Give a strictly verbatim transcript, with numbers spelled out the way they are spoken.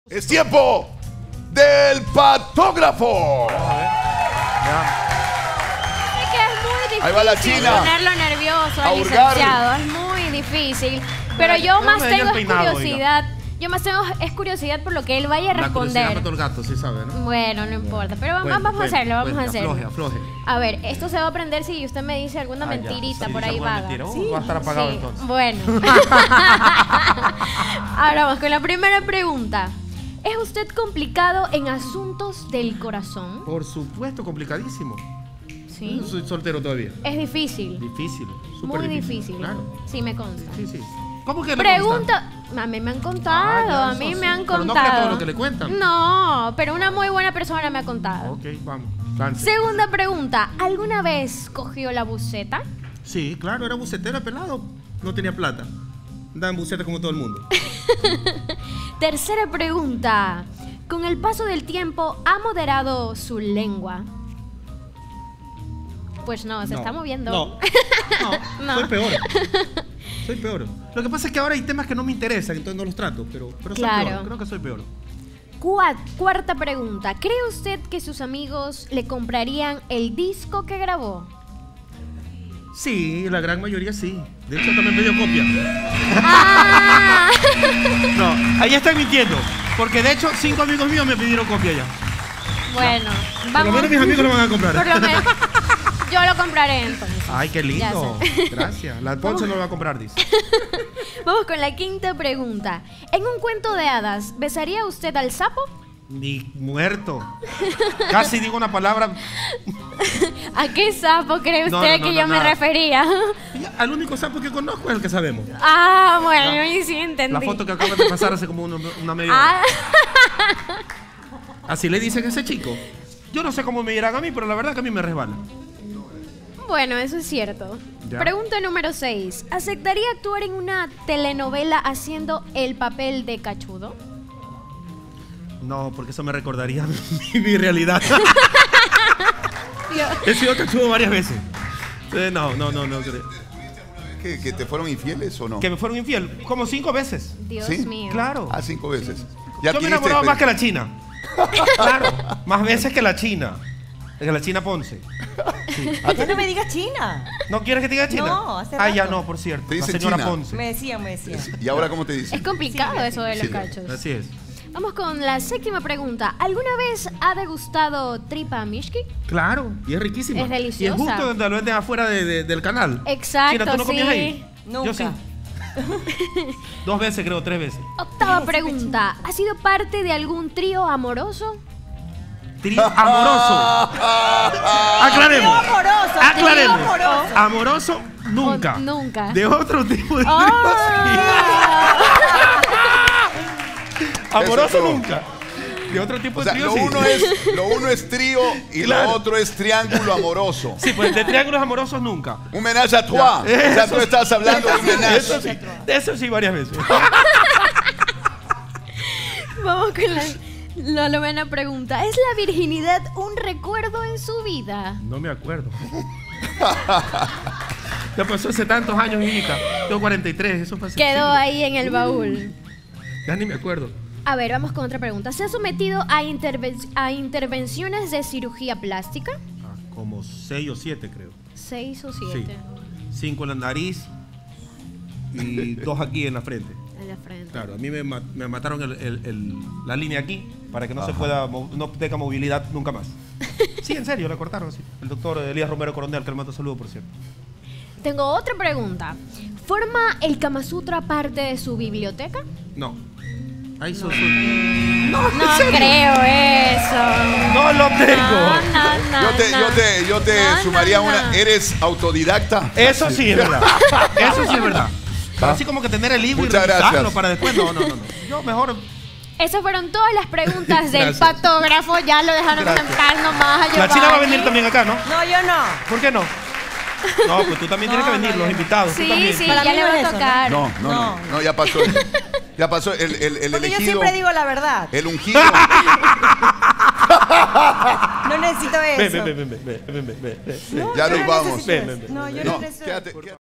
Es tiempo del patógrafo. Es que es muy difícil. Ahí va la China. Ponerlo nervioso al Hurgar. licenciado. Es muy difícil. Pero yo no más me tengo es peinado, curiosidad. Yo más tengo es curiosidad por lo que él vaya a La curiosidad responder. mató al gato, sí sabe, ¿no? Bueno, no importa. Pero vamos, Cuente, vamos a cuente, hacerlo, vamos cuente, a hacerlo. Afloje, afloje. A ver, esto se va a aprender si usted me dice alguna Ah, ya. mentirita Si por dice ahí alguna vaga. mentira. Uh, va a estar apagado Sí. entonces. Bueno. Ahora vamos con la primera pregunta. ¿Es usted complicado en asuntos del corazón? Por supuesto, complicadísimo. Sí. Yo soy soltero todavía. Es difícil. Difícil, súper Muy difícil. difícil. Claro. Sí, me consta. Sí, sí. ¿Cómo que le Pregunta. A mí me han contado, Ah, ya, a mí eso me sí. han Pero no contado. crea todo lo que le cuentan. No, pero una muy buena persona me ha contado. Ok, vamos. Lance. Segunda pregunta. ¿Alguna vez cogió la buceta? Sí, claro, era bucetero pelado. No tenía plata. Andaba en buceta como todo el mundo. Tercera pregunta. ¿Con el paso del tiempo ha moderado su lengua? Pues no, se No, está moviendo. No, no, No. soy peor. Soy peor. Lo que pasa es que ahora hay temas que no me interesan, entonces no los trato, pero, pero soy Claro. peor. Creo que soy peor. Cua- Cuarta pregunta. ¿Cree usted que sus amigos le comprarían el disco que grabó? Sí, la gran mayoría sí. De hecho, también me dio copia. ¡Ah! No, ahí están mintiendo. Porque de hecho, cinco amigos míos me pidieron copia ya. Bueno, Por lo vamos. menos mis amigos lo van a comprar. Por lo menos. Yo lo compraré entonces. Ay, qué lindo. Ya sé. Gracias. La Ponce no lo va a comprar, dice. Vamos con la quinta pregunta. En un cuento de hadas, ¿besaría usted al sapo? Ni muerto. Casi digo una palabra. ¿A qué sapo cree usted No, no, no, que no, yo me nada. refería? Al único sapo que conozco es el que sabemos. Ah, bueno, y sí entendí. La foto que acaba de pasar hace como una, una media hora. Ah, Así le dicen a ese chico. Yo no sé cómo me dirán a mí, pero la verdad que a mí me resbala. bueno, eso es cierto. Ya. Pregunta número seis. ¿Aceptaría actuar en una telenovela haciendo el papel de cachudo? No, porque eso me recordaría mi, mi realidad. He sido cachudo varias veces. Eh, No, no, no, no creo. ¿Que, que te fueron infieles o no? Que me fueron infiel, como cinco veces. Dios ¿Sí? mío. Claro. Ah, cinco veces. Yo me adquiriste enamoraba más que exper- la China. Claro, más veces que la China. Que la China Ponce. Ya no me digas China. ¿No quieres que te diga China? No, hace Ah, ya rato. no, por cierto. Te La dicen señora China. Ponce. Me decían, me decían. ¿Y ahora cómo te dicen? Es complicado Sí, eso de los sí. cachos. Así es. Vamos con la séptima pregunta. ¿Alguna vez ha degustado tripa mishki? Claro, y es riquísima. Es deliciosa. Y es justo donde lo venden afuera de- de- del canal. Exacto, China, ¿tú no comías sí. ahí? Nunca. Yo sí. Dos veces, creo, tres veces. Octava pregunta. ¿Ha sido parte de algún trío amoroso? Trío amoroso. Aclaremos. Trío amoroso, Aclaremos. trío amoroso. Amoroso, nunca. O- nunca. De otro tipo de trío, Ah. sí. Amoroso, Eso no. nunca. De otro tipo O de sea, trío, lo sí. uno, es, lo uno es trío y Claro. lo otro es triángulo amoroso. Sí, pues de triángulos amorosos nunca. Un menage à trois. O sea, Eso tú sí. estás hablando de un menage. Eso sí, de eso sí varias veces. Vamos con la, la novena pregunta. ¿Es la virginidad un recuerdo en su vida? No me acuerdo. Ya pasó hace tantos años, hijita. Tengo cuarenta y tres, eso pasó. Quedó ahí en el baúl. Ya ni me acuerdo. A ver, vamos con otra pregunta. ¿Se ha sometido a, interven- a intervenciones de cirugía plástica? Ah, como seis o siete, creo. Seis o Sí. siete. Cinco en la nariz y dos aquí en la frente. En la frente. Claro, a mí me, ma- me mataron el- el- el- la línea aquí para que no se pueda, mo- no tenga movilidad nunca más. Sí, en serio, la cortaron, sí. El doctor Elías Romero Coronel, que le mando saludo, por cierto. Tengo otra pregunta. ¿Forma el Kama Sutra parte de su biblioteca? No. Ahí sos. No, No creo eso. No lo tengo. No, no, no, Yo te, no. yo te, yo te No, sumaría no, una. no. ¿Eres autodidacta? Eso sí es verdad. Eso sí es verdad. Pero así como que tener el libro Muchas y revisarlo gracias. para después. No, no, no, no. Yo mejor. Esas fueron todas las preguntas del Gracias. patógrafo. Ya lo dejaron Gracias. sentar nomás a La China va a Giovanni. venir también acá, ¿no? No, yo no. ¿Por qué no? No, pues tú también tienes que venir, los invitados. tú Sí, también. sí, Para ya mí le no va es a eso, tocar. No, no, no, No. no, ya pasó. el- Ya pasó el, el, el Porque yo elegido. siempre digo la verdad. El ungido. No necesito Ven, eso. ven, ven, ven, ven, ven, ven, ven, ven. No, Ya yo nos no vamos. necesito Ven, eso. ven, ven. No, yo No, no necesito quédate. quédate.